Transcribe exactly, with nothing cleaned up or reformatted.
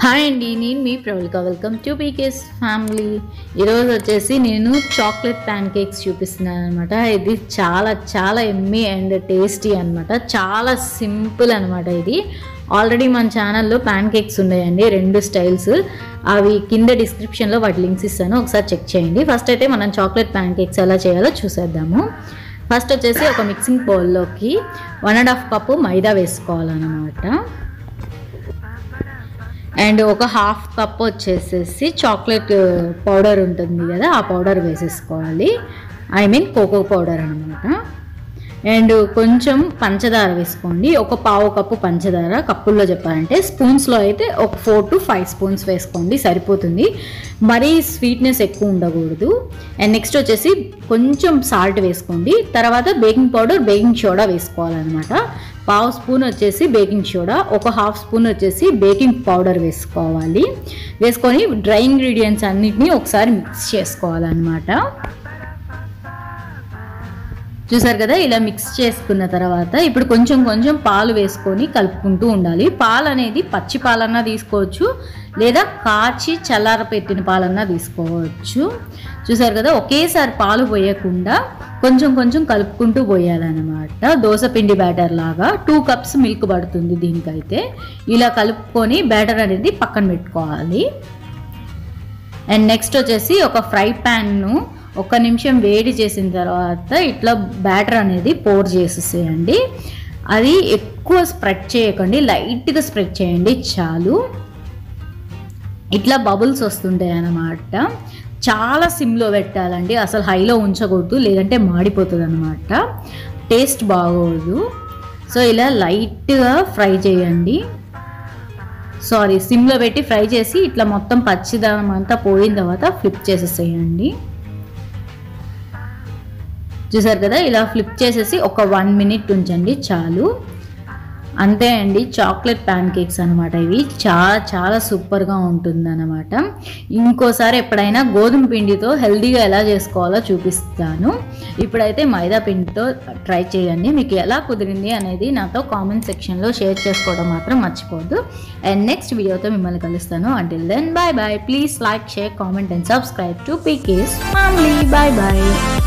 Hi అండి, నేను మీ Pravalika. Welcome to PK's family. ఈరోజు వచ్చేసి నేను చాక్లెట్ ప్యాన్ కేక్స్ చూపిస్తున్నాను అనమాట. ఇది చాలా చాలా ఎమ్మీ అండ్ టేస్టీ అనమాట. చాలా సింపుల్ అనమాట. ఇది ఆల్రెడీ మన ఛానల్లో ప్యాన్ కేక్స్ ఉన్నాయండి, రెండు స్టైల్స్. అవి కింద డిస్క్రిప్షన్లో వాటి లింక్స్ ఇస్తాను, ఒకసారి చెక్ చేయండి. ఫస్ట్ అయితే మనం చాక్లెట్ ప్యాన్ కేక్స్ ఎలా చేయాలో చూసేద్దాము. ఫస్ట్ వచ్చేసి ఒక మిక్సింగ్ బౌల్లోకి one and half cup maida వేసుకోవాలన్నమాట. అండ్ ఒక హాఫ్ కప్ వచ్చేసేసి చాక్లెట్ పౌడర్ ఉంటుంది కదా, ఆ పౌడర్ వేసేసుకోవాలి. ఐ మీన్ కోకో పౌడర్ అనమాట. అండ్ కొంచెం పంచదార వేసుకోండి. ఒక పావు కప్పు పంచదార, కప్పుల్లో చెప్పాలంటే స్పూన్స్లో అయితే ఒక ఫోర్ టు ఫైవ్ స్పూన్స్ వేసుకోండి, సరిపోతుంది. మరీ స్వీట్నెస్ ఎక్కువ ఉండకూడదు. అండ్ నెక్స్ట్ వచ్చేసి కొంచెం సాల్ట్ వేసుకోండి. తర్వాత బేకింగ్ పౌడర్, బేకింగ్ సోడా వేసుకోవాలన్నమాట. పావు స్పూన్ వచ్చేసి బేకింగ్ సోడా, ఒక హాఫ్ స్పూన్ వచ్చేసి బేకింగ్ పౌడర్ వేసుకోవాలి. వేసుకొని డ్రై ఇంగ్రీడియంట్స్ అన్నిటినీ ఒకసారి మిక్స్ చేసుకోవాలన్నమాట. చూసారు కదా, ఇలా మిక్స్ చేసుకున్న తర్వాత ఇప్పుడు కొంచెం కొంచెం పాలు వేసుకొని కలుపుకుంటూ ఉండాలి. పాలు అనేది పచ్చి పాలన్నా తీసుకోవచ్చు, లేదా కాచి చల్లార పెట్టిన పాలన్నా తీసుకోవచ్చు. చూసారు కదా, ఒకేసారి పాలు పోయకుండా కొంచెం కొంచెం కలుపుకుంటూ పోయాలన్నమాట. దోసపిండి బ్యాటర్ లాగా టూ కప్స్ మిల్క్ పడుతుంది దీనికైతే. ఇలా కలుపుకొని బ్యాటర్ అనేది పక్కన పెట్టుకోవాలి. అండ్ నెక్స్ట్ వచ్చేసి ఒక ఫ్రై ప్యాన్ను ఒక నిమిషం వేడి చేసిన తర్వాత ఇట్లా బ్యాటర్ అనేది పోర్ చేసేసేయండి. అది ఎక్కువ స్ప్రెడ్ చేయకండి, లైట్గా స్ప్రెడ్ చేయండి చాలు. ఇట్లా బబుల్స్ వస్తుంటాయి అన్నమాట. చాలా సిమ్లో పెట్టాలండి, అసలు హైలో ఉంచకూడదు, లేదంటే మాడిపోతుంది అన్నమాట, టేస్ట్ బాగోదు. సో ఇలా లైట్గా ఫ్రై చేయండి. సారీ, సిమ్లో పెట్టి ఫ్రై చేసి ఇట్లా మొత్తం పచ్చిదనం అంతా పోయిన తర్వాత ఫ్లిప్ చేసేసేయండి. చూసారు కదా, ఇలా ఫ్లిప్ చేసేసి ఒక వన్ మినిట్ ఉంచండి చాలు. అంతే అండి, చాక్లెట్ ప్యాన్ కేక్స్ అనమాట. ఇవి చాలా చాలా సూపర్గా ఉంటుంది అనమాట. ఇంకోసారి ఎప్పుడైనా గోధుమ పిండితో హెల్తీగా ఎలా చేసుకోవాలో చూపిస్తాను. ఇప్పుడైతే మైదా పిండితో ట్రై చేయండి. మీకు ఎలా కుదిరింది అనేది నాతో కామెంట్ సెక్షన్లో షేర్ చేసుకోవడం మాత్రం మర్చిపోద్దు. అండ్ నెక్స్ట్ వీడియోతో మిమ్మల్ని కలుస్తాను. Until then bye bye. Please like, share, comment and subscribe to PK's family. Bye bye.